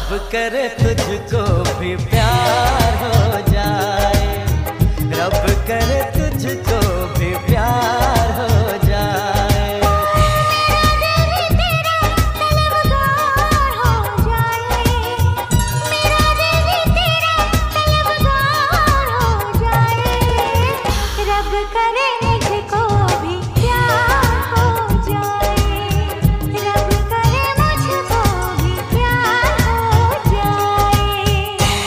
रब करे तुझको भी प्यार हो जाए, रब करे तुझको भी प्यार हो जाए। मेरा दिल भी तेरा तलबगार हो जाए, मेरा दिल भी तेरा तलबगार हो जाए। रब करे मुझको भी प्यार हो जाए, रब करे मुझको भी प्यार हो जाए।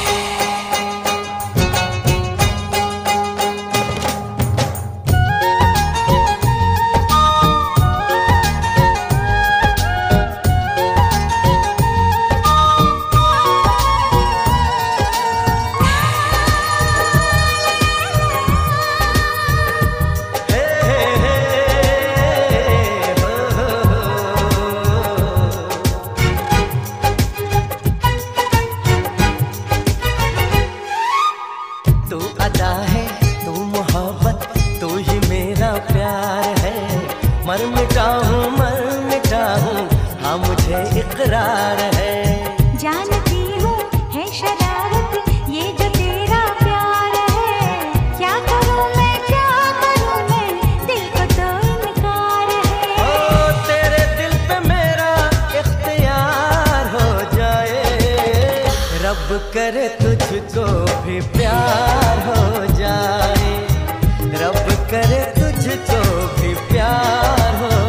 तू अदा है, तू मोहब्बत, तू ही मेरा प्यार है। मर मिटा हूँ हाँ मुझे इकरार है। जानती हूँ है शरारत ये जो तेरा प्यार है, क्या करूँ मैं दिल को तो इनकार है। ओ तेरे दिल पे मेरा इख्तियार हो जाए, रब करे तुझको भी प्यार हो जाए, रब करे तुझको भी प्यार हो